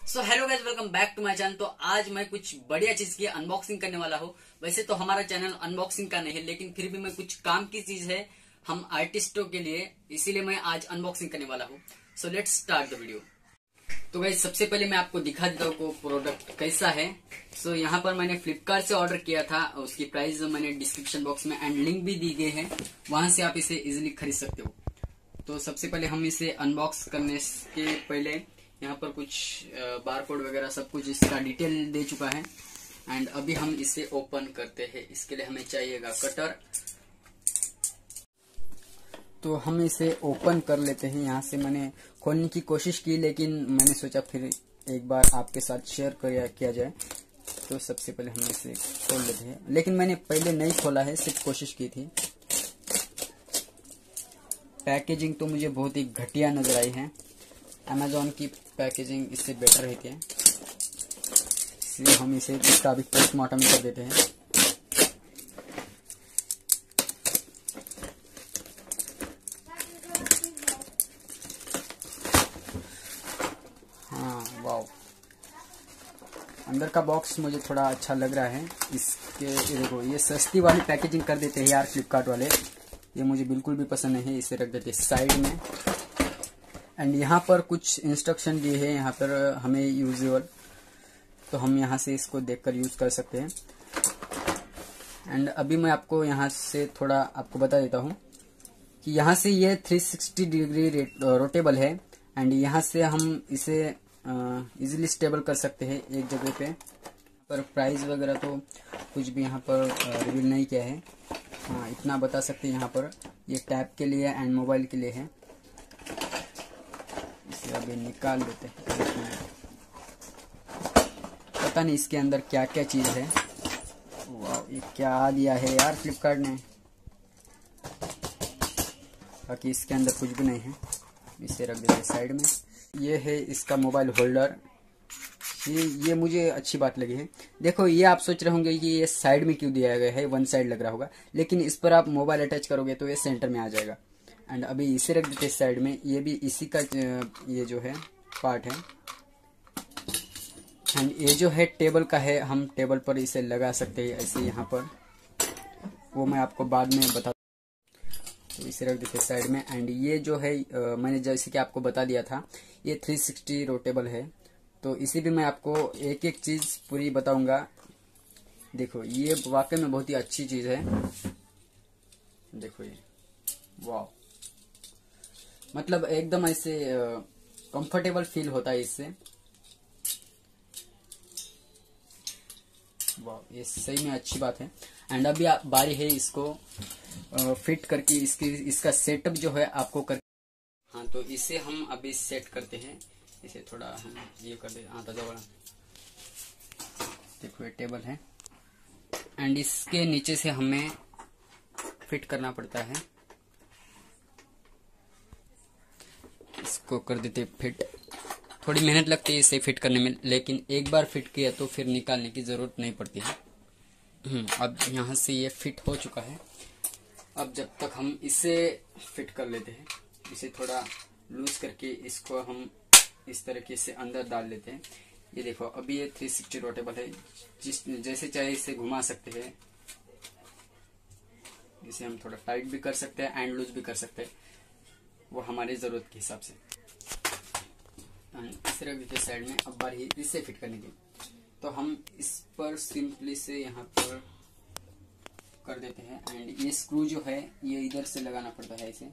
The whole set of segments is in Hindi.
So hello guys, welcome back to my channel. तो आज मैं कुछ बढ़िया चीज की अनबॉक्सिंग करने वाला हूँ। वैसे तो हमारा चैनल अनबॉक्सिंग का नहीं है, लेकिन फिर भी मैं कुछ काम की चीज है हम आर्टिस्टों के लिए, इसीलिए मैं आज अनबॉक्सिंग करने वाला हूँ। So let's start the video. तो गाइस सबसे पहले मैं आपको दिखा देता हूँ को प्रोडक्ट कैसा है। सो यहाँ पर मैंने फ्लिपकार्ट से ऑर्डर किया था, उसकी प्राइस मैंने डिस्क्रिप्शन बॉक्स में एंड लिंक भी दी गई है, वहां से आप इसे इजिली खरीद सकते हो। तो सबसे पहले हम इसे अनबॉक्स करने के पहले यहाँ पर कुछ बारकोड वगैरह सब कुछ इसका डिटेल दे चुका है एंड अभी हम इसे ओपन करते हैं। इसके लिए हमें चाहिएगा कटर। तो हम इसे ओपन कर लेते हैं। यहाँ से मैंने खोलने की कोशिश की, लेकिन मैंने सोचा फिर एक बार आपके साथ शेयर किया जाए। तो सबसे पहले हम इसे खोल लेते हैं, लेकिन मैंने पहले नहीं खोला है, सिर्फ कोशिश की थी। पैकेजिंग तो मुझे बहुत ही घटिया नजर आई है। अमेजोन की पैकेजिंग इससे बेटर रहती है, इसलिए हम इसे इसका अभी पोस्टमार्टम कर देते हैं। हाँ वाओ, अंदर का बॉक्स मुझे थोड़ा अच्छा लग रहा है। इसके देखो, ये सस्ती वाली पैकेजिंग कर देते हैं यार फ्लिपकार्ट वाले, ये मुझे बिल्कुल भी पसंद नहीं है। इसे रख देते हैं साइड में एंड यहाँ पर कुछ इंस्ट्रक्शन दिए हैं यहाँ पर हमें यूजुअल, तो हम यहाँ से इसको देखकर यूज कर सकते हैं। एंड अभी मैं आपको यहाँ से थोड़ा आपको बता देता हूँ कि यहाँ से ये 360 डिग्री रोटेबल है एंड यहाँ से हम इसे इजीली स्टेबल कर सकते हैं एक जगह पे। पर प्राइस वगैरह तो कुछ भी यहाँ पर रिवील नहीं किया है। हाँ, इतना बता सकते हैं यहाँ पर ये टैब के लिए एंड मोबाइल के लिए है। इसे अभी निकाल देते हैं। पता नहीं इसके अंदर क्या क्या चीज है। वाह, ये क्या दिया है यार फ्लिपकार्ट ने। बाकी इसके अंदर कुछ भी नहीं है, इसे रख देते हैं साइड में। ये है इसका मोबाइल होल्डर। ये मुझे अच्छी बात लगी है। देखो, ये आप सोच रहे होंगे कि ये साइड में क्यों दिया गया है, वन साइड लग रहा होगा, लेकिन इस पर आप मोबाइल अटैच करोगे तो ये सेंटर में आ जाएगा। एंड अभी इसे रख देते हैं साइड में। ये भी इसी का ये जो है पार्ट है एंड ये जो है टेबल का है, हम टेबल पर इसे लगा सकते हैं ऐसे यहाँ पर, वो मैं आपको बाद में बता। तो इसे रख देते हैं साइड में। एंड ये जो है मैंने जैसे कि आपको बता दिया था, ये 360 रोटेबल है। तो इसी भी मैं आपको एक एक चीज पूरी बताऊंगा। देखो, ये वाकई में बहुत ही अच्छी चीज है। देखो ये, वाह, मतलब एकदम ऐसे कंफर्टेबल फील होता है इससे। वाह, ये सही में अच्छी बात है। एंड अभी बारी है इसको फिट करके इसका सेटअप जो है आपको कर। हाँ, तो इसे हम अभी सेट करते हैं। इसे थोड़ा हम ये कर दे। हाँ, ताजा वाला देखो, ये टेबल है एंड इसके नीचे से हमें फिट करना पड़ता है। इसको कर देते फिट। थोड़ी मेहनत लगती है इसे फिट करने में, लेकिन एक बार फिट किया तो फिर निकालने की जरूरत नहीं पड़ती है। अब यहाँ से ये फिट हो चुका है। अब जब तक हम इसे फिट कर लेते हैं, इसे थोड़ा लूज करके इसको हम इस तरीके से अंदर डाल लेते हैं। ये देखो, अभी ये 360 रोटेबल है, जैसे चाहे इसे घुमा सकते हैं। इसे हम थोड़ा टाइट भी कर सकते हैं एंड लूज भी कर सकते हैं, वो हमारी जरूरत के हिसाब से। इसे रख देते साइड में। अब बारी इसे फिट करने की, तो हम इस पर सिंपली से यहाँ पर कर देते हैं एंड ये स्क्रू जो है ये इधर से लगाना पड़ता है। इसे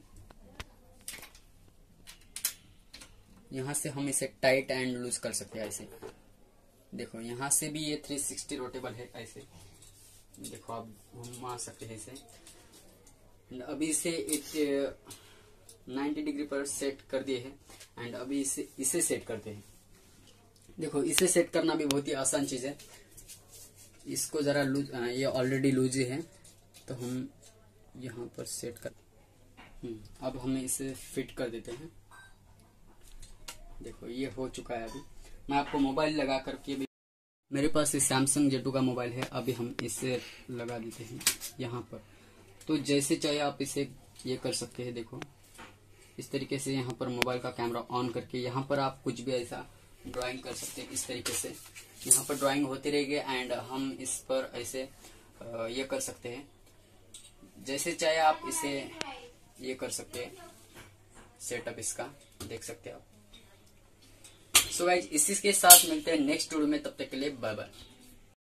यहाँ से हम इसे टाइट एंड लूज कर सकते हैं ऐसे। देखो, यहाँ से भी ये 360 रोटेबल है ऐसे। देखो, आप घुमा सकते हैं इसे। अभी इसे एक 90 डिग्री पर सेट कर दिए हैं एंड अभी इसे सेट करते हैं। देखो, इसे सेट करना भी बहुत ही आसान चीज है। इसको जरा लूज, ये ऑलरेडी लूज ही है, तो हम यहाँ पर सेट कर। अब हमें इसे फिट कर देते हैं। देखो, ये हो चुका है। अभी मैं आपको मोबाइल लगा करके भी, मेरे पास सैमसंग J2 का मोबाइल है, अभी हम इसे लगा देते हैं यहाँ पर। तो जैसे चाहे आप इसे ये कर सकते हैं। देखो, इस तरीके से यहाँ पर मोबाइल का कैमरा ऑन करके यहाँ पर आप कुछ भी ऐसा ड्राइंग कर सकते हैं इस तरीके से। यहाँ पर ड्राइंग होती रहेगी एंड हम इस पर ऐसे ये कर सकते हैं, जैसे चाहे आप इसे ये कर सकते हैं सेटअप इसका, देख सकते हैं आप। सो गाइज इसी के साथ मिलते हैं नेक्स्ट वीडियो में, तब तक के लिए बाय बाय।